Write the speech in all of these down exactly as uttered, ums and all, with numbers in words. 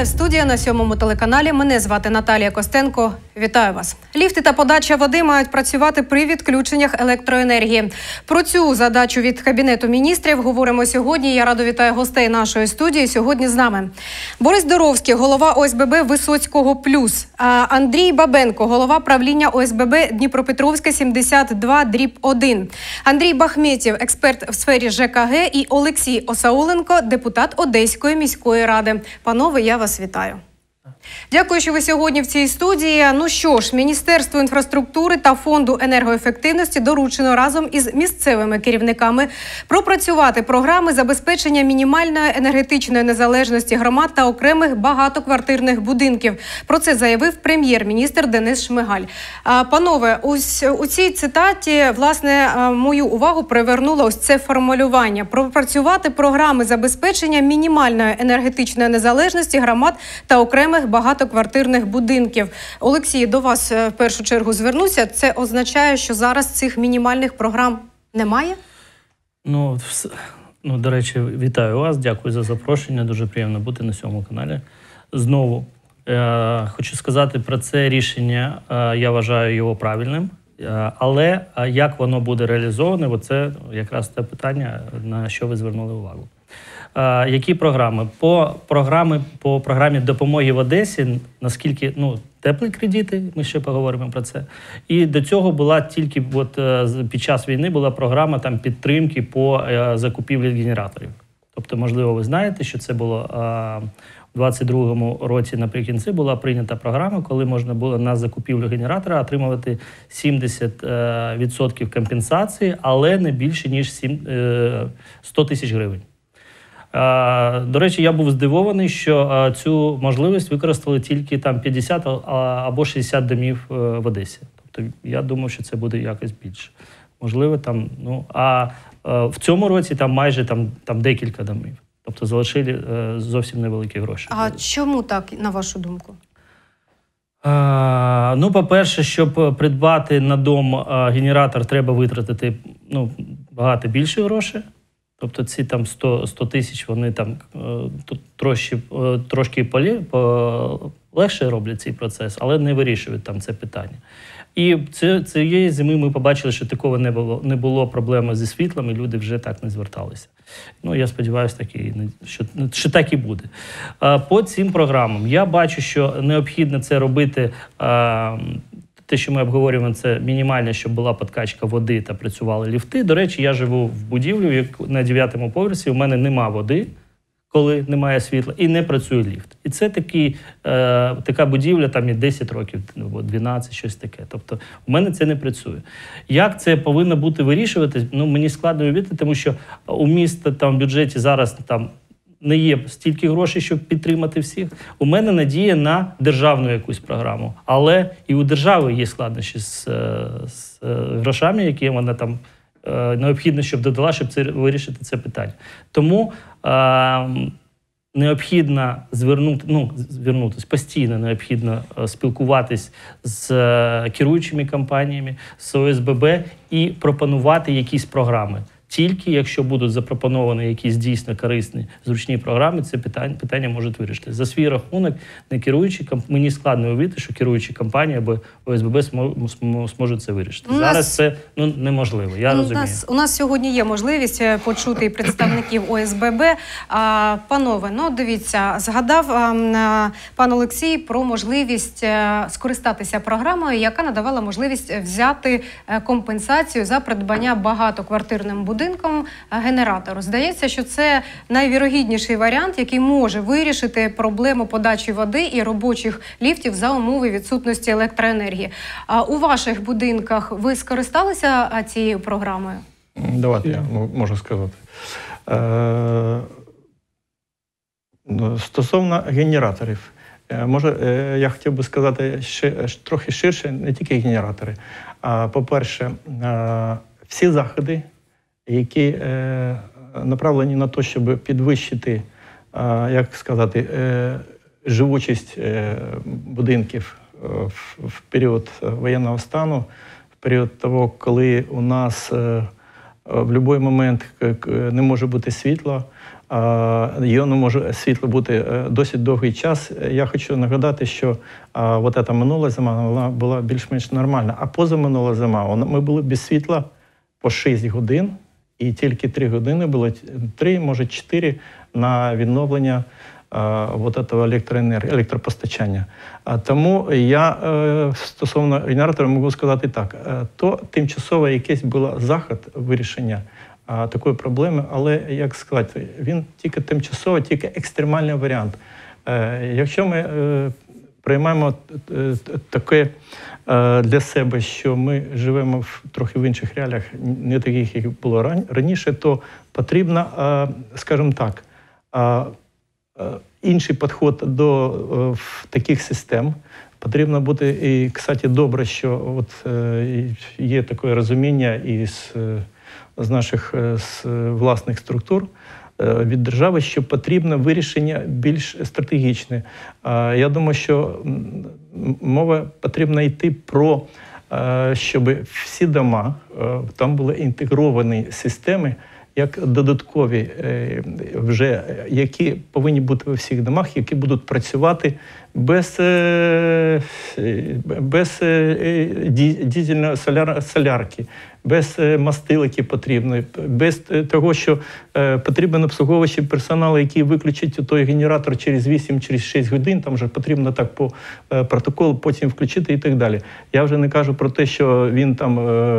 Студія на сьомому телеканалі. Мене звати Наталія Костенко. Вітаю вас. Ліфти та подача води мають працювати при відключеннях електроенергії. Про цю задачу від Кабінету міністрів говоримо сьогодні. Я радо вітаю гостей нашої студії. Сьогодні з нами Борис Доровський, голова О С Б Б Висоцького плюс, Андрій Бабенко, голова правління О С Б Б Дніпропетровська сімдесят два дріб один, Андрій Бахметєв, експерт в сфері Ж К Г, і Олексій Осауленко, депутат Одеської міської ради. Панове, я вас вітаю. Дякую, що ви сьогодні в цій студії. Ну що ж, Міністерству інфраструктури та Фонду енергоефективності доручено разом із місцевими керівниками пропрацювати програми забезпечення мінімальної енергетичної незалежності громад та окремих багатоквартирних будинків. Про це заявив прем'єр-міністр Денис Шмигаль. Панове, ось у цій цитаті, власне, мою увагу привернуло ось це формулювання. Пропрацювати програми забезпечення мінімальної енергетичної незалежності громад та окремих багатоквартирних будинків. Олексій, до вас в першу чергу звернуся. Це означає, що зараз цих мінімальних програм немає? Ну, ну до речі, вітаю вас, дякую за запрошення. Дуже приємно бути на цьому каналі. Знову е, хочу сказати про це рішення, е, я вважаю його правильним. Е, але е, як воно буде реалізоване, це якраз те питання, на що ви звернули увагу. Uh, які програми? По, програми? по програмі допомоги в Одесі, наскільки, ну, теплі кредити, ми ще поговоримо про це. І до цього була тільки, от, під час війни була програма там, підтримки по uh, закупівлі генераторів. Тобто, можливо, ви знаєте, що це було uh, у двадцять другому році наприкінці була прийнята програма, коли можна було на закупівлю генератора отримувати сімдесят відсотків компенсації, але не більше, ніж сто тисяч гривень. До речі, я був здивований, що цю можливість використали тільки там п'ятдесят або шістдесят домів в Одесі. Тобто я думав, що це буде якось більше. Можливо, там, ну, а в цьому році там майже там, там декілька домів. Тобто залишили зовсім невеликі гроші. А чому так, на вашу думку? А, ну, по-перше, щоб придбати на дом генератор, треба витратити, ну, багато більше грошей. Тобто ці там сто тисяч, вони там тут трошки, трошки полі, по, легше роблять цей процес, але не вирішують там це питання. І це, цієї зими ми побачили, що такого не було, не було проблеми зі світлом, і люди вже так не зверталися. Ну, я сподіваюся, так і, що, що так і буде. По цим програмам я бачу, що необхідно це робити. Те, що ми обговорюємо, це мінімальне, щоб була підкачка води та працювали ліфти. До речі, я живу в будівлі, як на дев'ятому поверсі, у мене нема води, коли немає світла, і не працює ліфт. І це такий, е, така будівля, там є десять років, дванадцять, щось таке. Тобто у мене це не працює. Як це повинно бути вирішувати? Ну, мені складно уявити, тому що у міста там в бюджеті зараз там не є стільки грошей, щоб підтримати всіх. У мене надія на державну якусь програму. Але і у держави є складнощі з, з грошами, які вона там е, необхідно, щоб додала, щоб це, вирішити це питання. Тому е, необхідно звернути, ну, звернутися, постійно необхідно спілкуватись з керуючими компаніями, з О С Б Б і пропонувати якісь програми. Тільки якщо будуть запропоновані якісь дійсно корисні, зручні програми, це питання, питання можуть вирішити. За свій рахунок, не керуючі, мені складно уявити, що керуючі компанії або О С Б Б зможуть це вирішити. У Зараз нас... це ну, неможливо, я у розумію. Нас, у нас сьогодні є можливість почути представників О С Б Б. А, панове, ну дивіться, згадав а, пан Олексій про можливість а, скористатися програмою, яка надавала можливість взяти а, компенсацію за придбання багатоквартирним будинком будинком генератору. Здається, що це найвірогідніший варіант, який може вирішити проблему подачі води і робочих ліфтів за умови відсутності електроенергії. А у ваших будинках ви скористалися цією програмою? Давайте я можу сказати. Е, стосовно генераторів. Може, я хотів би сказати ще, трохи ширше, не тільки генератори. А, по-перше, всі заходи, які е, направлені на те, щоб підвищити, е, як сказати, е, живучість е, будинків е, в, в період воєнного стану, в період того, коли у нас е, в будь-який момент не може бути світла, його не може світло бути досить довгий час. Я хочу нагадати, що от ця минула зима вона була більш-менш нормальна, а позаминула зима ми були без світла по шість годин, і тільки три години було, три, може чотири, на відновлення вот этого електроенергії, електропостачання. Тому я стосовно генератора можу сказати так, то тимчасово якийсь був захід вирішення такої проблеми, але, як сказати, він тільки тимчасово, тільки екстремальний варіант. Якщо ми приймаємо таке для себе, що ми живемо в трохи в інших реаліях, не таких, як було раніше, то потрібно, скажімо так, інший підхід до в таких систем. Потрібно бути, і, кстати, добре, що от є таке розуміння із з наших з власних структур від держави, що потрібно вирішення більш стратегічне. Я думаю, що мова потрібна йти про, щоб всі дома, там були інтегровані системи, як додаткові, вже, які повинні бути у всіх домах, які будуть працювати без, без дизельної соляр, солярки, без мастил, які потрібні, без того, що потрібен обслуговуючий персонал, який виключить той генератор через вісім через шість годин, там вже потрібно так по протоколу потім включити і так далі. Я вже не кажу про те, що він там,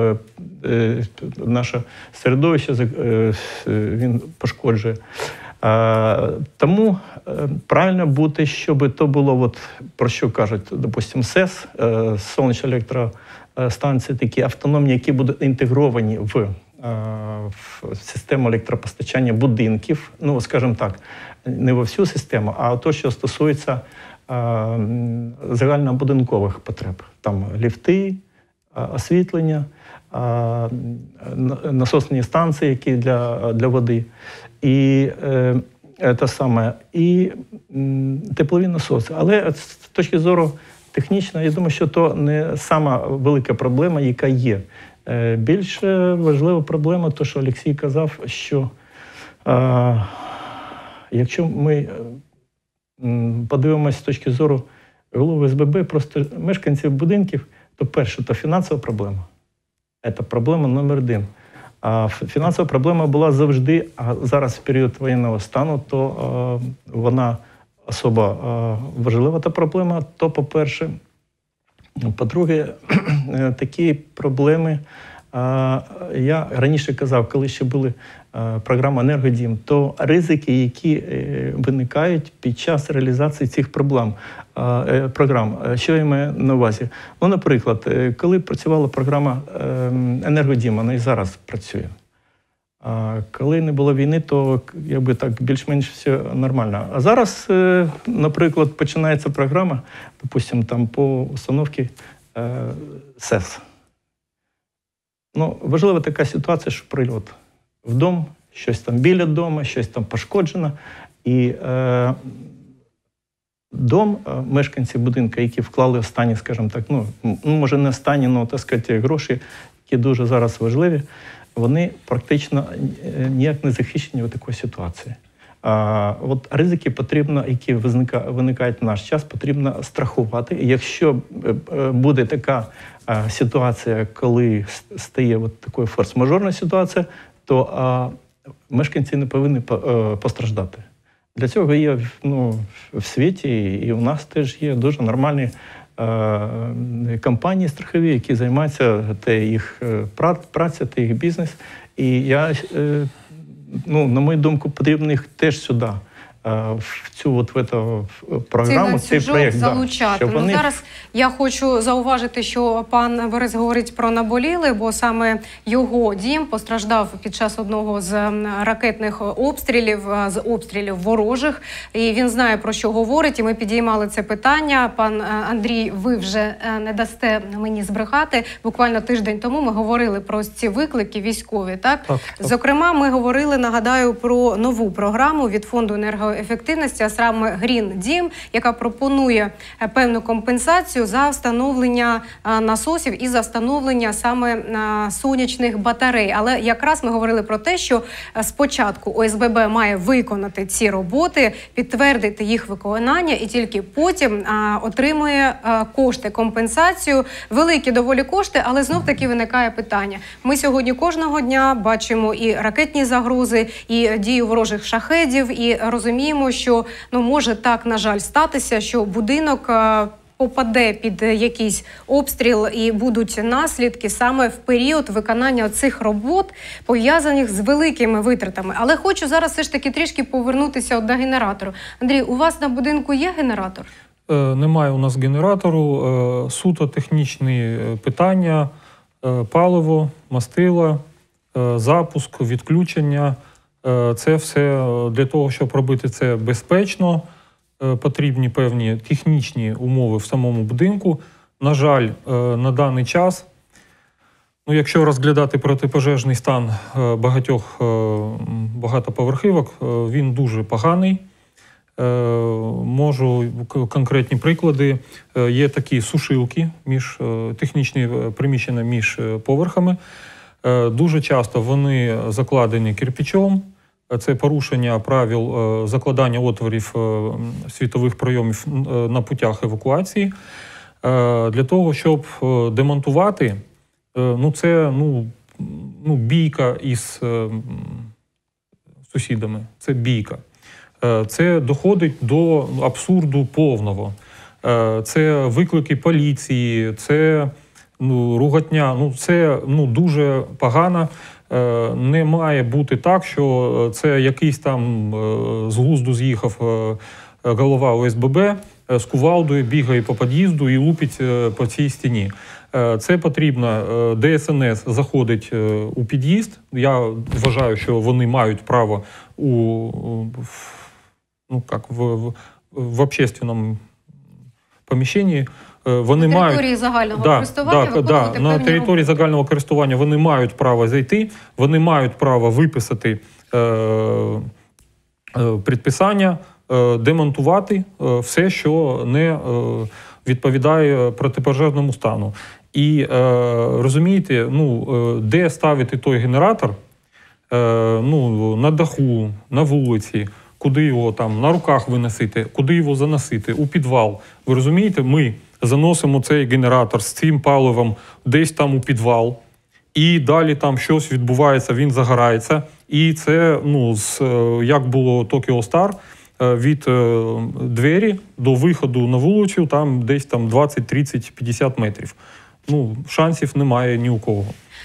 наше середовище, він пошкоджує. Тому правильно бути, щоб то було, от, про що кажуть, допустим, СЕС, сонячні електростанції, такі автономні, які будуть інтегровані в, в систему електропостачання будинків, ну, скажімо так, не во всю систему, а то, що стосується загальнобудинкових потреб. Там ліфти, освітлення, насосні станції, які для, для води. І е, те саме, і м, теплові насоси. Але з точки зору технічної, я думаю, що то не сама велика проблема, яка є. Е, більш важлива проблема, то, що Олексій казав, що е, якщо ми м, подивимося з точки зору голови СББ, просто мешканців будинків, то перше, то фінансова проблема. Це проблема номер один. А фінансова проблема була завжди, а зараз в період воєнного стану, то е, вона особо е, важлива та проблема. То, по-перше. По-друге, такі проблеми, е, я раніше казав, коли ще були е, програми «Енергодім», то ризики, які е, виникають під час реалізації цих проблем, е, програм. Що я маю на увазі? Ну, наприклад, коли працювала програма «Енергодім», вона і зараз працює. А коли не було війни, то якби так більш-менш все нормально. А зараз, наприклад, починається програма, допустимо, там по установці е, СЕС. Ну, важлива така ситуація, що прильот в дом, щось там біля дому, щось там пошкоджено. І е, дом, мешканці будинку, які вклали останні, скажімо так, ну, може не останні, але, так сказати, гроші, які дуже зараз важливі, вони практично ніяк не захищені в такій ситуації. А, от ризики потрібно, які виникають в наш час, потрібно страхувати. І якщо буде така а, ситуація, коли стає от такою форс-мажорна ситуація, то а, мешканці не повинні постраждати. Для цього є, ну, в світі, і у нас теж є дуже нормальні компанії страхові, які займаються те їх праця, те їх бізнес. І я, ну, на мою думку, потрібно їх теж сюди, в цю от, в эту програму, цей проєкт. Залучати. Да, вони... ну, зараз я хочу зауважити, що пан Борис говорить про наболіле, бо саме його дім постраждав під час одного з ракетних обстрілів, з обстрілів ворожих. І він знає, про що говорить, і ми підіймали це питання. Пан Андрій, ви вже не дасте мені збрехати. Буквально тиждень тому ми говорили про ці виклики військові. Так? Так, так. Зокрема, ми говорили, нагадаю, про нову програму від Фонду енерго енергоефективності, а саме Green Дім, яка пропонує певну компенсацію за встановлення насосів і за встановлення саме сонячних батарей. Але якраз ми говорили про те, що спочатку О С Б Б має виконати ці роботи, підтвердити їх виконання і тільки потім а, отримує а, кошти, компенсацію. Великі доволі кошти, але знов-таки виникає питання. Ми сьогодні кожного дня бачимо і ракетні загрози, і дію ворожих шахедів, і розуміємо, що ну, може так, на жаль, статися, що будинок а, попаде під якийсь обстріл і будуть наслідки саме в період виконання цих робот, пов'язаних з великими витратами. Але хочу зараз все ж таки трішки повернутися до генератору. Андрій, у вас на будинку є генератор? Е, немає у нас генератору. Е, суто технічні питання, е, паливо, мастила, е, запуск, відключення. Е, це все для того, щоб робити це безпечно. Потрібні певні технічні умови в самому будинку. На жаль, на даний час, ну, якщо розглядати протипожежний стан багатьох багатоповерхівок, він дуже поганий. Можу конкретні приклади. Є такі сушилки, між, технічні приміщення між поверхами. Дуже часто вони закладені кирпичом. Це порушення правил закладання отворів світових прийомів на путях евакуації. Для того, щоб демонтувати, ну це ну, ну, бійка із сусідами, це бійка. Це доходить до абсурду повного. Це виклики поліції, це ну, ругатня, ну, це ну, дуже погано. Не має бути так, що це якийсь там з глузду з'їхав голова О С Б Б з кувалдою бігає по під'їзду і лупить по цій стіні. Це потрібно, Д S Н С заходить у під'їзд. Я вважаю, що вони мають право у, ну, як, в, в, в общественному поміщенні. Вони на території мають, загального да, користування да, да, на території роботи. загального користування вони мають право зайти, вони мають право виписати е, е, предписання, е, демонтувати е, все, що не е, відповідає протипожежному стану. І е, розумієте, ну, е, де ставити той генератор, е, ну, на даху, на вулиці, куди його там на руках виносити, куди його заносити, у підвал. Ви розумієте, ми заносимо цей генератор з цим паливом десь там у підвал, і далі там щось відбувається, він загорається. І це, ну, з, як було Tokyo Star, від двері до виходу на вулицю, там десь там двадцять, тридцять, п'ятдесят метрів. Ну, шансів немає ні у кого.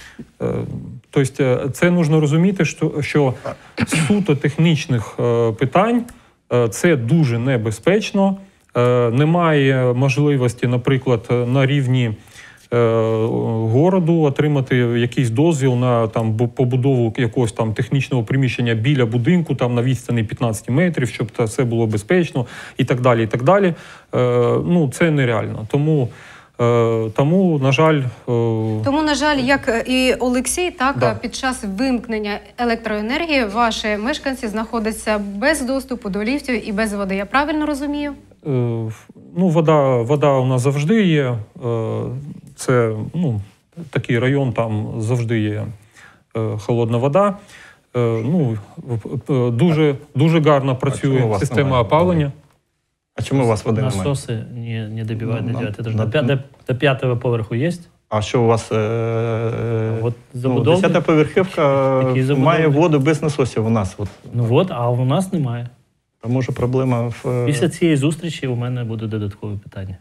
Тобто це потрібно розуміти, що, що суто технічних питань це дуже небезпечно. Немає можливості, наприклад, на рівні городу отримати якийсь дозвіл на там побудову якогось там технічного приміщення біля будинку, там на відстані п'ятнадцять метрів, щоб це все було безпечно і так далі, і так далі. Ну, це нереально. Тому Тому, на жаль... Тому, на жаль, як і Олексій, так, да. під час вимкнення електроенергії ваші мешканці знаходяться без доступу до ліфтів і без води. Я правильно розумію? Ну, вода, вода у нас завжди є. Це, ну, такий район, там завжди є холодна вода. Ну, дуже, дуже гарно працює система опалення. А чому у вас води немає? Насоси не, не добивають Ну, до дев'ятого на- этажа. До, до, до п'ятого поверху є? А що у вас? Е- От ну, забудовник. десята поверхівка Такий забудовник. має воду без насосів у нас. От. Ну от, а у нас немає. А може проблема в... Після цієї зустрічі у мене буде додаткове питання.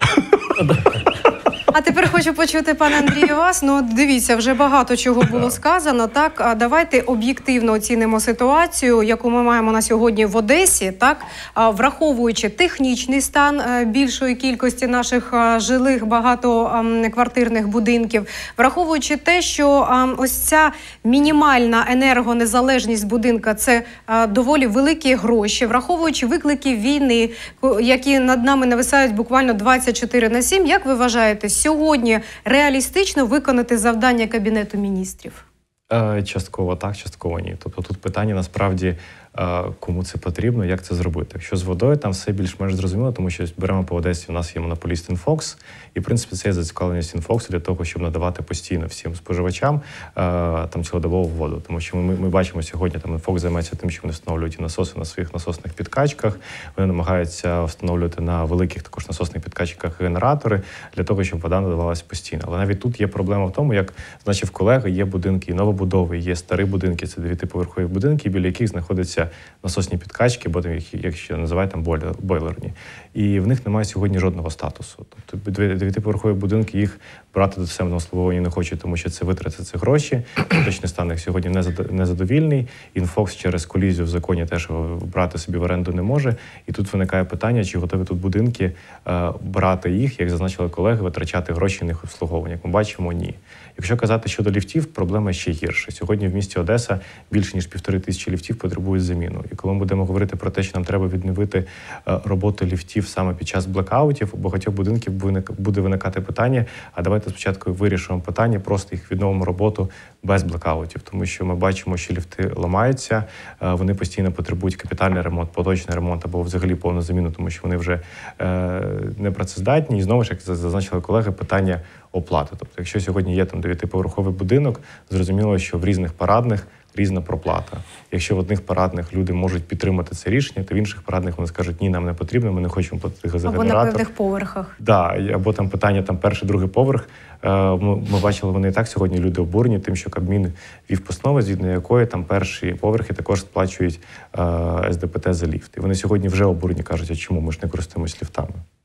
А тепер хочу почути, пане Андрію, вас. Ну, дивіться, вже багато чого було сказано. Так, а давайте об'єктивно оцінимо ситуацію, яку ми маємо на сьогодні в Одесі. Так, а, враховуючи технічний стан е, більшої кількості наших е, жилих багатоквартирних будинків, враховуючи те, що е, ось ця мінімальна енергонезалежність будинка – це е, доволі великі гроші, враховуючи виклики війни, ко- які над нами нависають буквально двадцять чотири на сім. Як ви вважаєте, сьогодні реалістично виконати завдання Кабінету міністрів? Е, Частково так, частково ні. Тобто тут питання насправді кому це потрібно, як це зробити. Якщо з водою, там все більш-менш зрозуміло, тому що беремо по Одесі, у нас є монополіст Інфокс, і, в принципі, це є зацікавленість Інфоксу для того, щоб надавати постійно всім споживачам там цілодобову воду. Тому що ми, ми бачимо сьогодні, там Інфокс займається тим, що вони встановлюють і насоси на своїх насосних підкачках, вони намагаються встановлювати на великих також насосних підкачках генератори для того, щоб вода надавалася постійно. Але навіть тут є проблема в тому, як значив колеги, є будинки і новобудови, є старі будинки, це дев'ятиповерхові будинки, біля яких знаходяться насосні підкачки, бо там їх, якщо називають, там бойлерні. І в них немає сьогодні жодного статусу. Тобто дев'ятиповерхові будинки, їх брати до системного обслуговування не хочуть, тому що це витрати ці гроші. Точний стан їх сьогодні незадовільний. Інфокс через колізію в законі теж брати собі в оренду не може. І тут виникає питання, чи готові тут будинки брати їх, як зазначили колеги, витрачати гроші на їх обслуговування. Як ми бачимо, ні. Якщо казати щодо ліфтів, проблема ще гірша. Сьогодні в місті Одеса більше ніж півтори тисячі ліфтів потребують заміну. І коли ми будемо говорити про те, що нам треба відновити роботу ліфтів саме під час блекаутів, у багатьох будинків буде виникати питання, а давайте спочатку вирішимо питання, просто їх відновимо роботу без блекаутів. Тому що ми бачимо, що ліфти ламаються, вони постійно потребують капітальний ремонт, поточний ремонт або взагалі повну заміну, тому що вони вже непрацездатні. І знову ж, як зазначили колеги, питання оплати. Тобто, якщо сьогодні є там дев'ятиповерховий будинок, зрозуміло, що в різних парадних різна проплата. Якщо в одних парадних люди можуть підтримати це рішення, то в інших парадних вони скажуть, ні, нам не потрібно, ми не хочемо платити за генератор. Або на певних поверхах. Да, або там питання там перший, другий поверх. Ми, ми бачили, вони і так сьогодні люди обурені тим, що Кабмін вів постанову, згідно якої там перші поверхи також сплачують ес де пе те за ліфт. І вони сьогодні вже обурені, кажуть, а чому ми ж не користуємось ліфтами?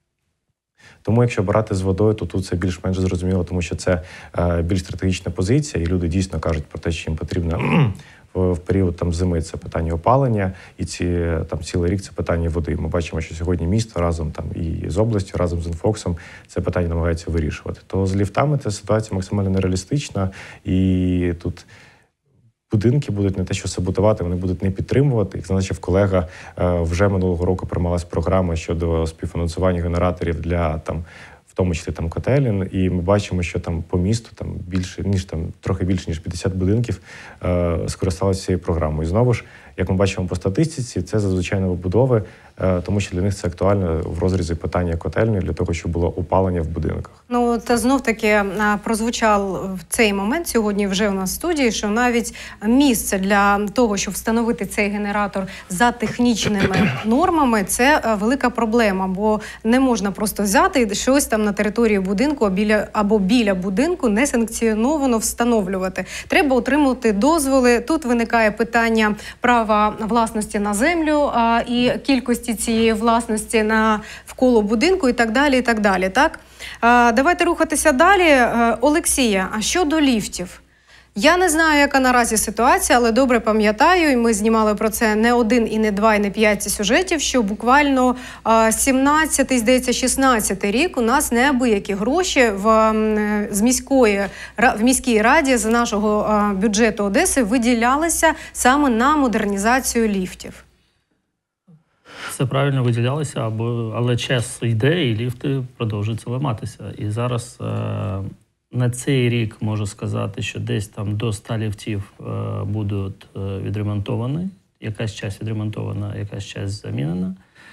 Тому якщо брати з водою, то тут це більш-менш зрозуміло, тому що це е, більш стратегічна позиція, і люди дійсно кажуть про те, що їм потрібно в, в період там зими це питання опалення, і ці там цілий рік це питання води. Ми бачимо, що сьогодні місто разом там і з областю, разом з Інфоксом це питання намагається вирішувати. То з ліфтами ця ситуація максимально нереалістична, і тут будинки будуть не те, що саботувати, вони будуть не підтримувати. Як зазначив колега, вже минулого року приймалась програма щодо співфінансування генераторів для там, в тому числі там котелень, і ми бачимо, що там по місту там більше ніж там трохи більше ніж п'ятдесят будинків е, скористалися цією програмою. І знову ж, як ми бачимо по статистиці, це зазвичай новобудови, е, тому що для них це актуально в розрізі питання котельні для того, щоб було опалення в будинках. Ну, та знов-таки прозвучав в цей момент сьогодні вже у нас в студії, що навіть місце для того, щоб встановити цей генератор за технічними нормами, це велика проблема, бо не можна просто взяти щось там на території будинку або біля, або біля будинку несанкціоновано встановлювати. Треба отримувати дозволи. Тут виникає питання права власності на землю а, і кількості цієї власності на навколо будинку і так далі, і так далі, так? А, давайте рухатися далі. А, Олексія, а щодо ліфтів? Я не знаю, яка наразі ситуація, але добре пам'ятаю, і ми знімали про це не один, і не два, і не п'ять сюжетів, що буквально сімнадцятий, здається, шістнадцятий рік у нас неабиякі гроші в, з міської, в міській раді з нашого бюджету Одеси виділялися саме на модернізацію ліфтів. Це правильно виділялося, або, але час йде, і ліфти продовжуються ламатися. І зараз... На цей рік можу сказати, що десь там до ста ліфтів е, будуть е, відремонтовані. Якась часть відремонтована, якась часть замінена. Е,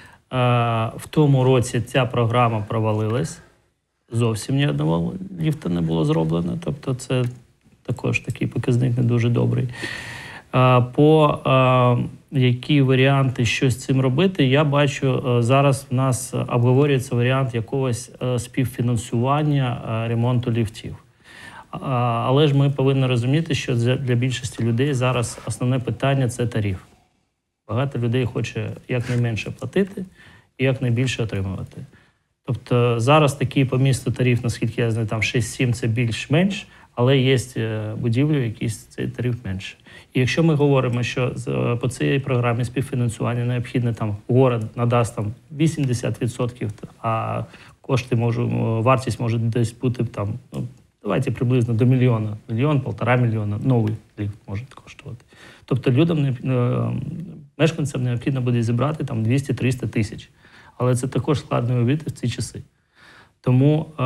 в тому році ця програма провалилась. Зовсім ні одного ліфта не було зроблено. Тобто це також такий показник не дуже добрий. Е, по е, які варіанти, що з цим робити, я бачу, е, зараз в нас обговорюється варіант якогось е, співфінансування е, ремонту ліфтів. Е, але ж ми повинні розуміти, що для більшості людей зараз основне питання – це тариф. Багато людей хоче якнайменше платити і якнайбільше отримувати. Тобто зараз такий по місту тариф, наскільки я знаю, там шість-сім – це більш-менш, але є будівлі, які цей тариф менше. І якщо ми говоримо, що по цій програмі співфінансування необхідно, там город надасть там вісімдесят відсотків, а кошти можуть, вартість може десь бути там, ну, давайте приблизно до мільйона, мільйон, полтора мільйона, новий ліфт може коштувати. Тобто людям, мешканцям необхідно буде зібрати там двісті-триста тисяч. Але це також складно уявити в ці часи. Тому е-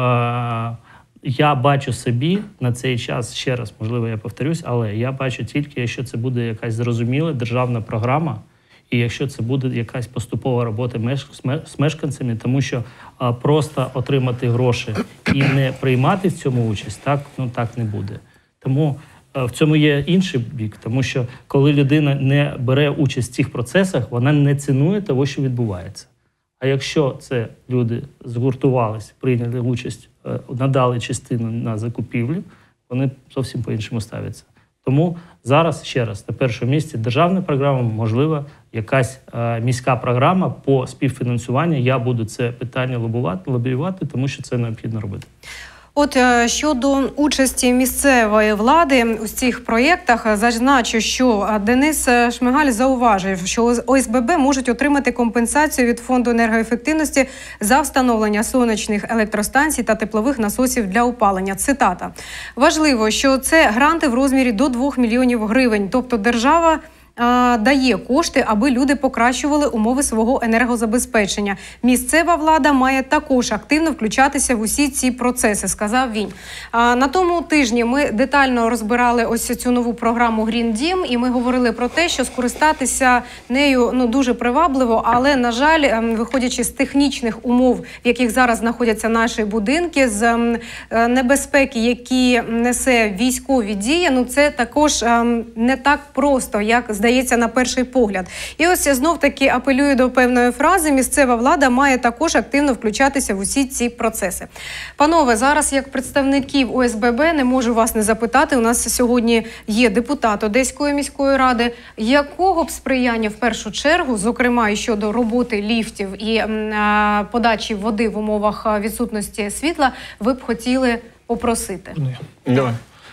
я бачу собі на цей час, ще раз, можливо, я повторюсь, але я бачу тільки, якщо це буде якась зрозуміла державна програма, І якщо це буде якась поступова робота з мешканцями, тому що а, просто отримати гроші і не приймати в цьому участь, так, ну, так не буде. Тому а, в цьому є інший бік, тому що коли людина не бере участь в цих процесах, вона не цінує того, що відбувається. А якщо це люди згуртувалися, прийняли участь, надали частину на закупівлю, вони зовсім по-іншому ставляться. Тому зараз, ще раз, на першому місці державна програма, можливо, якась е, міська програма по співфінансуванню. Я буду це питання лобувати, лобіювати, тому що це необхідно робити. От щодо участі місцевої влади у цих проєктах, зазначу, що Денис Шмигаль зауважив, що О С Б Б можуть отримати компенсацію від Фонду енергоефективності за встановлення сонячних електростанцій та теплових насосів для опалення. Цитата. Важливо, що це гранти в розмірі до двох мільйонів гривень, тобто держава дає кошти, аби люди покращували умови свого енергозабезпечення. Місцева влада має також активно включатися в усі ці процеси, сказав він. На тому тижні ми детально розбирали ось цю нову програму Green Дім, і ми говорили про те, що скористатися нею ну, дуже привабливо, але, на жаль, виходячи з технічних умов, в яких зараз знаходяться наші будинки, з небезпеки, які несе військові дії, ну це також не так просто, як здається. Здається, на перший погляд. І ось я знов-таки апелюю до певної фрази. Місцева влада має також активно включатися в усі ці процеси. Панове, зараз як представників О С Б Б не можу вас не запитати. У нас сьогодні є депутат Одеської міської ради. Якого б сприяння в першу чергу, зокрема і щодо роботи ліфтів і а, подачі води в умовах відсутності світла, ви б хотіли попросити? Давай.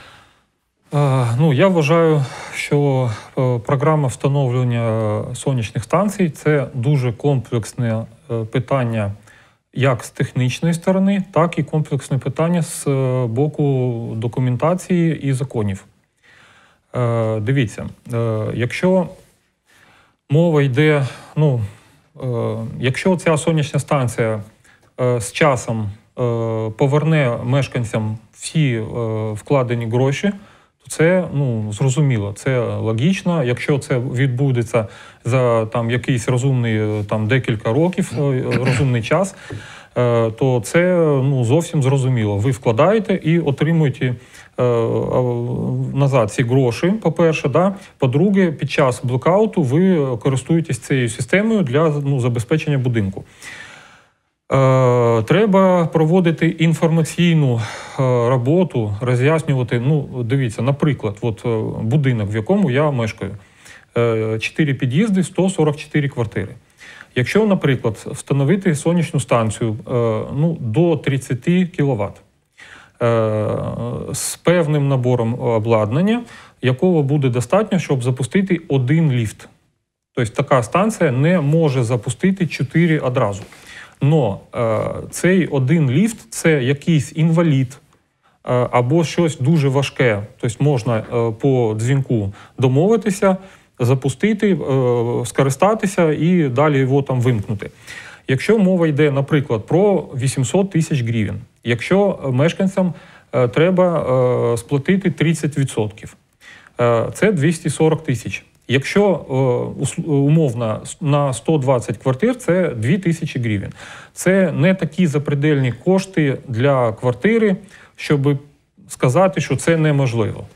Ну, я вважаю, що програма встановлення сонячних станцій – це дуже комплексне питання як з технічної сторони, так і комплексне питання з боку документації і законів. Дивіться, якщо мова йде, ну, якщо ця сонячна станція з часом поверне мешканцям всі вкладені гроші, це, ну, зрозуміло, це логічно. Якщо це відбудеться за там якийсь розумний там декілька років, розумний час, то це, ну, зовсім зрозуміло. Ви вкладаєте і отримуєте е, назад ці гроші, по-перше, да? По-друге, під час блекауту ви користуєтесь цією системою для, ну, забезпечення будинку. Треба проводити інформаційну роботу, роз'яснювати, ну, дивіться, наприклад, от будинок, в якому я мешкаю, чотири під'їзди, сто сорок чотири квартири. Якщо, наприклад, встановити сонячну станцію, ну, до тридцять кіловат з певним набором обладнання, якого буде достатньо, щоб запустити один ліфт. Тобто така станція не може запустити чотири одразу. Но е, цей один ліфт – це якийсь інвалід е, або щось дуже важке. Тобто можна е, по дзвінку домовитися, запустити, е, скористатися і далі його там вимкнути. Якщо мова йде, наприклад, про вісімсот тисяч гривень, якщо мешканцям е, треба е, сплатити тридцять відсотків, е, це двісті сорок тисяч. Якщо умовно на сто двадцять квартир, це дві тисячі гривень. Це не такі запредельні кошти для квартири, щоб сказати, що це неможливо.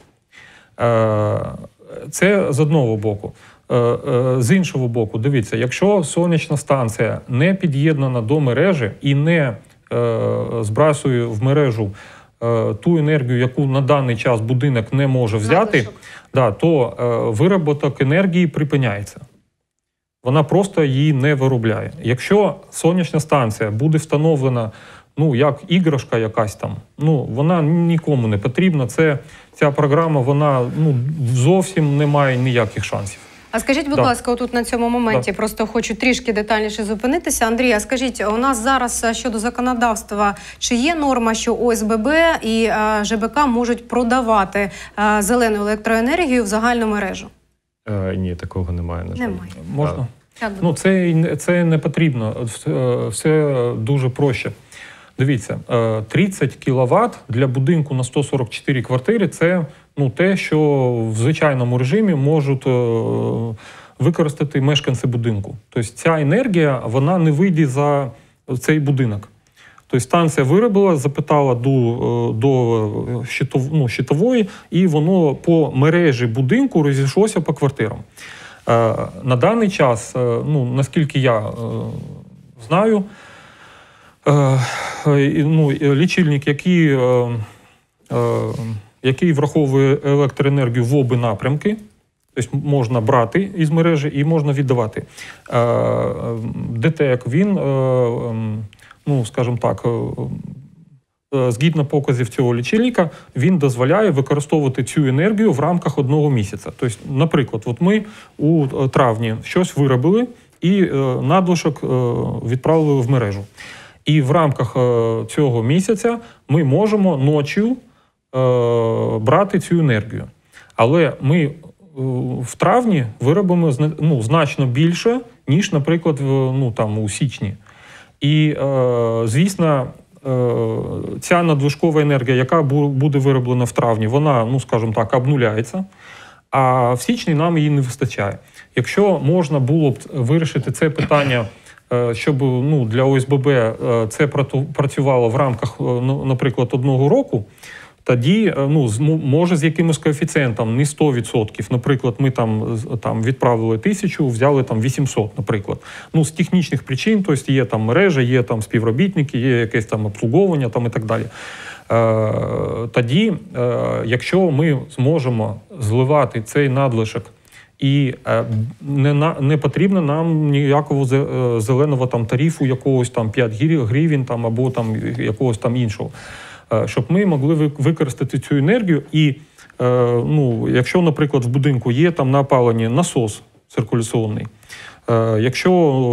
Це з одного боку. З іншого боку, дивіться, якщо сонячна станція не під'єднана до мережі і не збрасує в мережу ту енергію, яку на даний час будинок не може взяти, да, то е, вироботок енергії припиняється. Вона просто її не виробляє. Якщо сонячна станція буде встановлена, ну, як іграшка якась там, ну, вона нікому не потрібна. Це, ця програма, вона, ну, зовсім не має ніяких шансів. А скажіть, будь да. ласка, отут на цьому моменті, да. просто хочу трішки детальніше зупинитися. Андрій, а скажіть, у нас зараз щодо законодавства, чи є норма, що О С Б Б і Ж Б К можуть продавати зелену електроенергію в загальну мережу? Е, ні, такого немає. На жаль. Немає. Можна? Так, ну, це, це не потрібно. Все дуже проще. Дивіться, тридцять кіловат для будинку на сто сорок чотири квартири – це, ну, те, що в звичайному режимі можуть використати мешканці будинку. Тобто ця енергія, вона не вийде за цей будинок. Тобто станція виробила, запитала до, до щитов, ну, щитової, і воно по мережі будинку розійшлося по квартирам. На даний час, ну, наскільки я знаю, ну, лічильник, який, який враховує електроенергію в обидва напрямки, тобто можна брати із мережі і можна віддавати. ДТЕК, він, ну, скажімо так, згідно показів цього лічильника, він дозволяє використовувати цю енергію в рамках одного місяця. Тобто, наприклад, от ми у травні щось виробили і надлишок відправили в мережу. І в рамках цього місяця ми можемо ночі брати цю енергію. Але ми в травні виробимо, ну, значно більше, ніж, наприклад, ну, там, у січні. І, звісно, ця надлишкова енергія, яка буде вироблена в травні, вона, ну, скажімо так, обнуляється, а в січні нам її не вистачає. Якщо можна було б вирішити це питання, щоб, ну, для О С Б Б це працювало в рамках, наприклад, одного року, тоді, ну, може з якимось коефіцієнтом, не сто відсотків. Наприклад, ми там, там відправили тисячу, взяли там вісімсот, наприклад. Ну, з технічних причин, тобто є там мережа, є там співробітники, є якесь там обслуговування там і так далі. Е, тоді, е, якщо ми зможемо зливати цей надлишок, і е, не, на, не потрібно нам ніякого зеленого там тарифу, якогось там п'ять гривень там, або там якогось там іншого, щоб ми могли використати цю енергію. І, ну, якщо, наприклад, в будинку є там на опаленні насос циркуляційний, якщо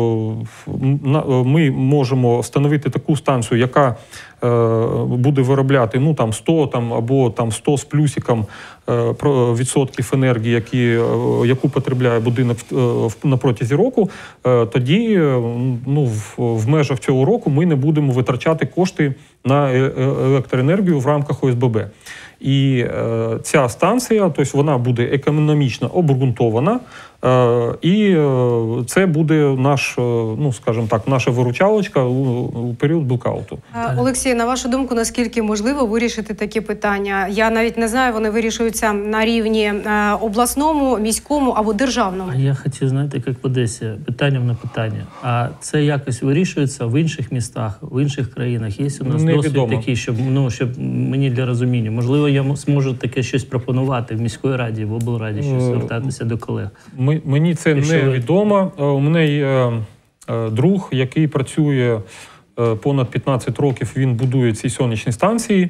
ми можемо встановити таку станцію, яка буде виробляти, ну, там сто там, або там сто з плюсиком відсотків енергії, які, яку потребляє будинок на протязі року, тоді, ну, в межах цього року ми не будемо витрачати кошти на електроенергію в рамках О С Б Б. І е, ця станція, тобто вона буде економічно обґрунтована, е, і е, це буде наш, е, ну, скажімо так, наша виручалочка у, у період блокауту. Олексій, на вашу думку, наскільки можливо вирішити такі питання? Я навіть не знаю, вони вирішуються на рівні е, обласному, міському або державному. А я хотів, знаєте, як в Одесі, питанням на питання. А це якось вирішується в інших містах, в інших країнах? Є у нас досвід такий, щоб, ну, щоб мені для розуміння, можливо, я зможу таке щось пропонувати в міській раді, в облраді, щось звертатися до колег. Мені це не відомо. У мене є друг, який працює понад п'ятнадцять років, він будує ці сонячні станції.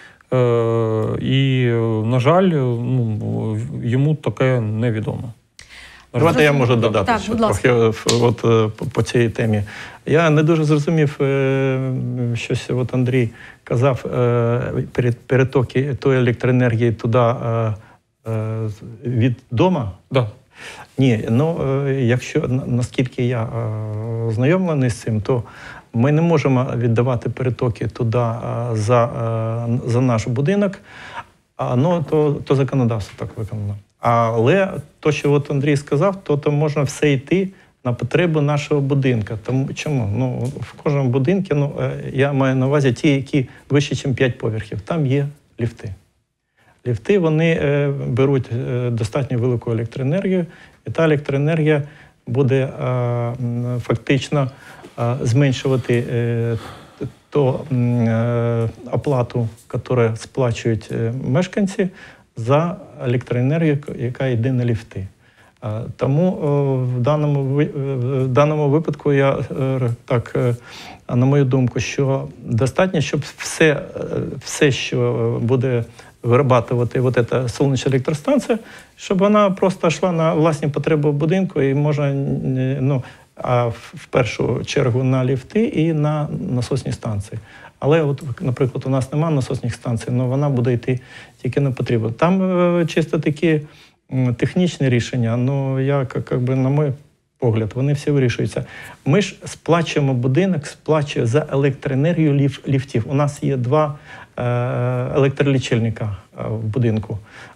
І, на жаль, ну, йому таке невідомо. Давайте я можу додати так, ще трохи от, по, по цій темі. Я не дуже зрозумів, щось от Андрій казав, перетоки тої електроенергії туди від дому. Да. Ні, ну, якщо, наскільки я ознайомлений з цим, то ми не можемо віддавати перетоки туди за, за наш будинок, ну, то, то законодавство так виконано. Але то, що от Андрій сказав, то, то можна все йти на потребу нашого будинку. Тому чому? Ну, в кожному будинку, ну, я маю на увазі ті, які вище, ніж п'ять поверхів, там є ліфти. Ліфти, вони е, беруть е, достатньо велику електроенергію, і та електроенергія буде е, фактично е, зменшувати е, ту е, оплату, яку сплачують е, мешканці, за електроенергію, яка йде на ліфти. Тому в даному, в даному випадку я так, на мою думку, що достатньо, щоб все, все що буде виробляти вот ця сонячна електростанція, щоб вона просто йшла на власні потреби будинку і можна, ну, а в першу чергу на ліфти і на насосні станції. Але, от, наприклад, у нас немає насосних станцій, але вона буде йти тільки на потребу. Там чисто такі технічні рішення, ну, я, як би, на мій погляд, вони всі вирішуються. Ми ж сплачуємо будинок, сплачує за електроенергію ліф, ліфтів. У нас є два е, електролічильника в будинку.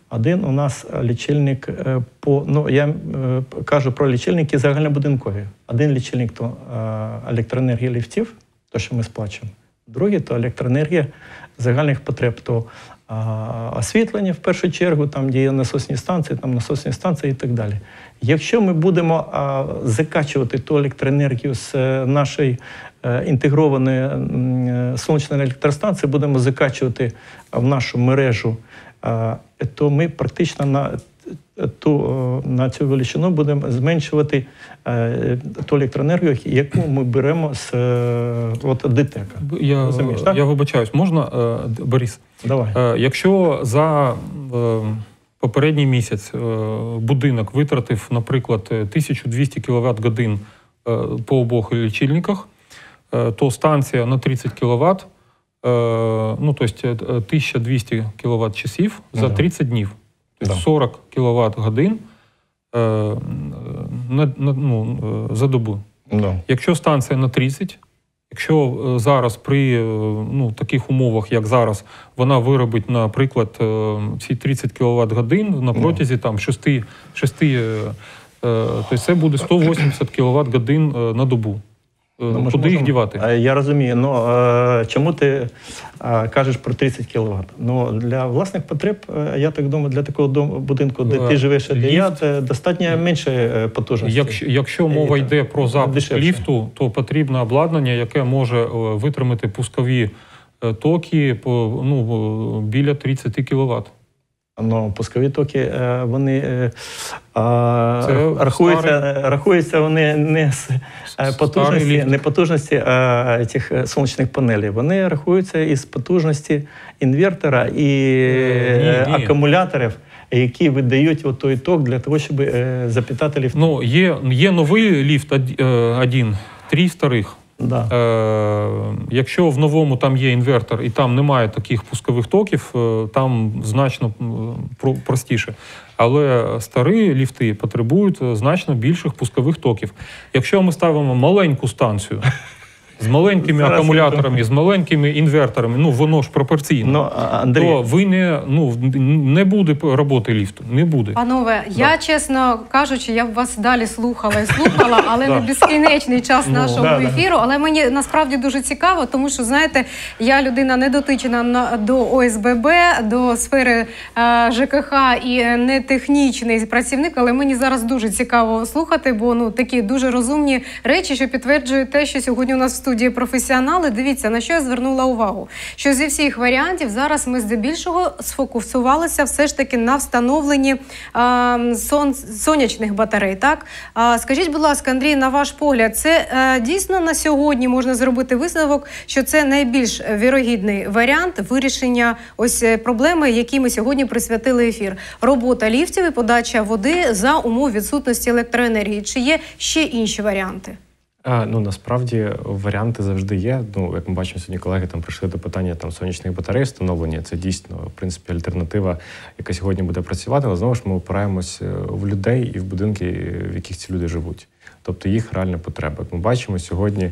Один у нас лічильник е, по, ну я е, кажу про лічильники загальнобудинкові. Один лічильник то е, електроенергія ліфтів, то що ми сплачуємо. Другий то електроенергія загальних потреб, то е, освітлення в першу чергу, там де є насосні станції, там насосні станції і так далі. Якщо ми будемо е, закачувати ту електроенергію з е, нашої е, інтегрованої е, сонячної електростанції, будемо закачувати в нашу мережу, то ми практично на, ту, на цю величину будемо зменшувати ту електроенергію, яку ми беремо з от, ДТЕКа. Я, Розумієш, так? я вибачаюсь, можна, Борис? Давай. Якщо за попередній місяць будинок витратив, наприклад, тисячу двісті кіловат годин по обох лічильниках, то станція на тридцять кіловат, ну, то есть тисяча двісті кіловат часів за тридцять днів. Тобто да. сорок кіловат годин е, на, на, ну, за добу. Да. Якщо станція на тридцять, якщо зараз при ну, таких умовах, як зараз, вона виробить, наприклад, ці тридцять кіловат годин на протязі да. там, шести, шести е, то це буде сто вісімдесят кіловат годин на добу. Ну, куди їх дівати? Я розумію, але чому ти а, кажеш про тридцять кіловат? Ну, для власних потреб, я так думаю, для такого дому, будинку, де ти живеш, де я, це достатньо менше потужності. Якщо, якщо мова йде про запуск дешевше. Ліфту, то потрібно обладнання, яке може витримати пускові токи по, ну, біля тридцять кіловат. Ну, пускові токи, вони а, рахуються, рахуються вони не з потужності, не потужності а, цих сонячних панелей. Вони рахуються із потужності інвертора і ні, ні. акумуляторів, які видають от той ток для того, щоб е, запитати ліфт. Ну, є, є новий ліфт один, три старих. Да. Е, якщо в новому там є інвертор і там немає таких пускових токів, е, там значно про, простіше. Але старі ліфти потребують значно більших пускових токів. Якщо ми ставимо маленьку станцію з маленькими Зараз акумуляторами, з маленькими інверторами, ну воно ж пропорційно, ну, Андрій... то ви не, ну, не буде роботи ліфту, не буде. Панове, да. я, чесно кажучи, я б вас далі слухала і слухала, але не безкінечний час нашого ефіру. Але мені насправді дуже цікаво, тому що, знаєте, я людина не дотичена до О С Б Б, до сфери ЖКХ і не технічний працівник, але мені зараз дуже цікаво слухати, бо ну такі дуже розумні речі, що підтверджують те, що сьогодні у нас в студії професіонали. Дивіться, на що я звернула увагу. Що зі всіх варіантів зараз ми здебільшого сфокусувалися все ж таки на встановленні а, сон, сонячних батарей. Так? А, скажіть, будь ласка, Андрій, на ваш погляд, це а, дійсно на сьогодні можна зробити висновок, що це найбільш вірогідний варіант вирішення ось проблеми, якій ми сьогодні присвятили ефір. Робота ліфтів і подача води за умов відсутності електроенергії. Чи є ще інші варіанти? А, ну, насправді, варіанти завжди є. Ну, як ми бачимо, сьогодні колеги там прийшли до питання там, сонячних батарей встановлення. Це дійсно, в принципі, альтернатива, яка сьогодні буде працювати. Але, знову ж, ми опираємось в людей і в будинки, в яких ці люди живуть. Тобто їх реальна потреба. Як ми бачимо, сьогодні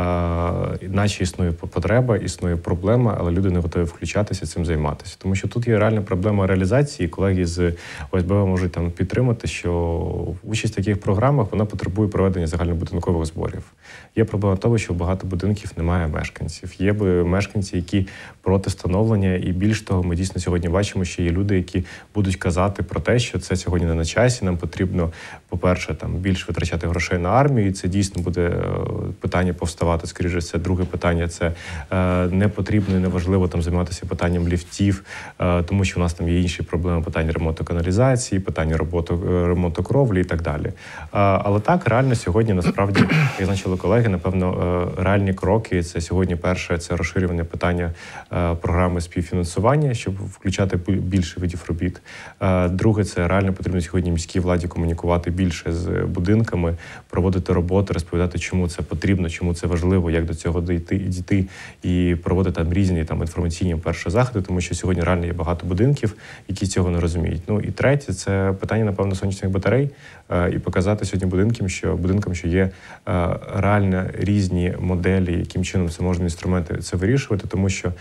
а, наче існує потреба, існує проблема, але люди не готові включатися, цим займатися. Тому що тут є реальна проблема реалізації. Колеги з О С Б Б можуть там підтримати, що участь в таких програмах, вона потребує проведення загальнобудинкових зборів. Є проблема того, що в багато будинків немає мешканців. Є мешканці, які проти встановлення, і більш того, ми дійсно сьогодні бачимо, що є люди, які будуть казати про те, що це сьогодні не на часі, нам потрібно, по-перше, там більше витрачати грошей на армію, і це дійсно буде питання повставати. Скоріше, це друге питання, це е, не потрібно і неважливо там займатися питанням ліфтів, е, тому що у нас там є інші проблеми, питання ремонту каналізації, питання роботу, ремонту кровлі і так далі. Е, але так, реально сьогодні, насправді, як значили колеги, напевно, е, реальні кроки, це сьогодні перше, це розширювання питання е, програми співфінансування, щоб включати більше видів робіт. Е, друге, це реально потрібно сьогодні міській владі комунікувати більше з будинками, проводити роботи, розповідати, чому це потрібно потрібно, чому це важливо, як до цього дійти, дійти і проводити там різні там інформаційні перші заходи, тому що сьогодні реально є багато будинків, які цього не розуміють. Ну і третє, це питання, напевно, сонячних батарей, і показати сьогодні будинкам, що будинкам, що є реально різні моделі, яким чином це можна інструменти це вирішувати, тому що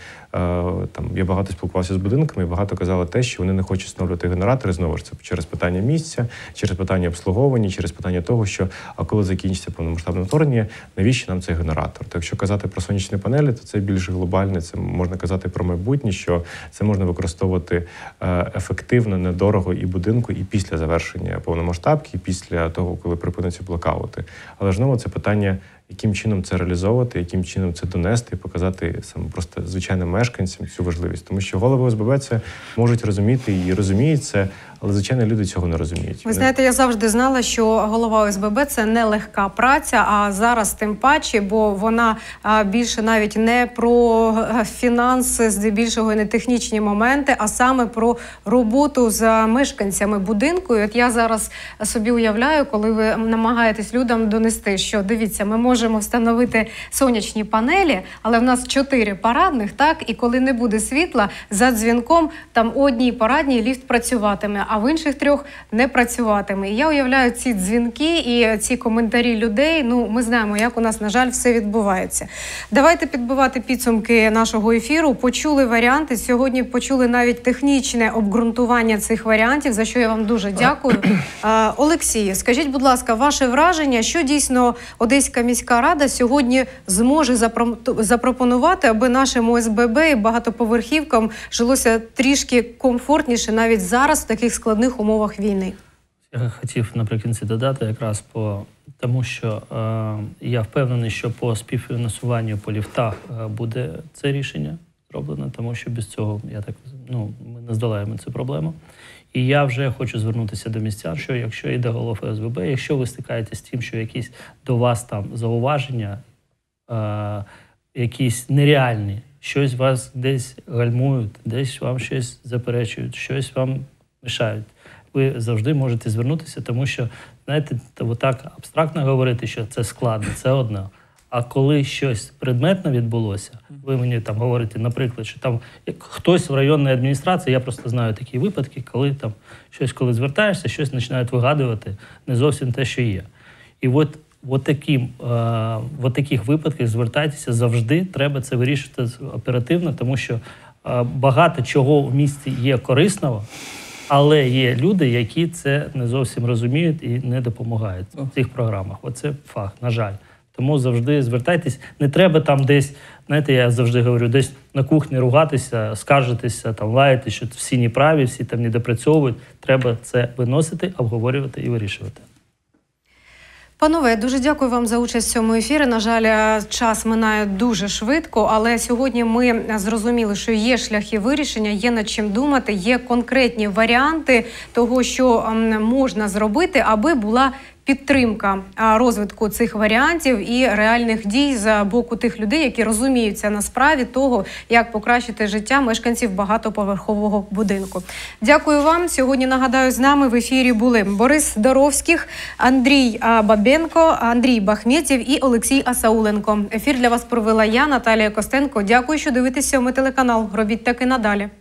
там я багато спілкувався з будинками, і багато казали те, що вони не хочуть встановлювати генератори, знову ж це через питання місця, через питання обслуговування, через питання того, що а коли закінчиться повномасштабне вторгнення, навіщо нам цей генератор? То якщо казати про сонячні панелі, то це більш глобальне, це можна казати про майбутнє, що це можна використовувати ефективно, недорого і будинку, і після завершення повномасштабки, і після того, коли припиниться блокаути. Але знову це питання, яким чином це реалізовувати, яким чином це донести і показати саме просто звичайним мешканцям цю важливість. Тому що голови О С Б Б це можуть розуміти і розуміють це, але звичайно люди цього не розуміють. Ви знаєте, я завжди знала, що голова О С Б Б – це не легка праця, а зараз тим паче, бо вона більше навіть не про фінанси, здебільшого не технічні моменти, а саме про роботу з мешканцями будинку. І от я зараз собі уявляю, коли ви намагаєтесь людям донести, що дивіться, ми можемо встановити сонячні панелі, але в нас чотири парадних, так, і коли не буде світла, за дзвінком там у одній парадній ліфт працюватиме, а в інших трьох не працюватиме. І я уявляю ці дзвінки і ці коментарі людей. Ну, ми знаємо, як у нас, на жаль, все відбувається. Давайте підбивати підсумки нашого ефіру. Почули варіанти. Сьогодні почули навіть технічне обґрунтування цих варіантів, за що я вам дуже дякую. Олексій, скажіть, будь ласка, ваше враження, що дійсно Одеська міська рада сьогодні зможе запропонувати, аби нашим О С Б Б і багатоповерхівкам жилося трішки комфортніше навіть зараз в таких складних умовах війни? Я хотів наприкінці додати якраз по тому, що е, я впевнений, що по співфінансуванню по ліфтах е, буде це рішення зроблено, тому що без цього, я так, ну, ми не здолаємо цю проблему. І я вже хочу звернутися до містян, що якщо йде голова О С Б Б, якщо ви стикаєтесь з тим, що якісь до вас там зауваження, е, якісь нереальні, щось вас десь гальмують, десь вам щось заперечують, щось вам мішають, ви завжди можете звернутися, тому що, знаєте, так абстрактно говорити, що це складно, це одне. А коли щось предметно відбулося, ви мені там говорите, наприклад, що там хтось в районній адміністрації, я просто знаю такі випадки, коли там щось, коли звертаєшся, щось починають вигадувати не зовсім те, що є. І от в таким, в таких випадках звертайтеся завжди, треба це вирішити оперативно, тому що багато чого в місті є корисного, але є люди, які це не зовсім розуміють і не допомагають в цих програмах. Оце факт, на жаль. Тому завжди звертайтесь. Не треба там десь, знаєте, я завжди говорю, десь на кухні ругатися, скаржитися, там лаяти, що всі неправі, всі там не допрацьовують. Треба це виносити, обговорювати і вирішувати. Панове, дуже дякую вам за участь в цьому ефірі. На жаль, час минає дуже швидко, але сьогодні ми зрозуміли, що є шляхи вирішення, є над чим думати, є конкретні варіанти того, що можна зробити, аби була підтримка розвитку цих варіантів і реальних дій з боку тих людей, які розуміються на справі того, як покращити життя мешканців багатоповерхового будинку. Дякую вам. Сьогодні, нагадаю, з нами в ефірі були Борис Доровських, Андрій Бабенко, Андрій Бахметєв і Олексій Асауленко. Ефір для вас провела я, Наталія Костенко. Дякую, що дивитесь сьомий телеканал. Робіть так і надалі.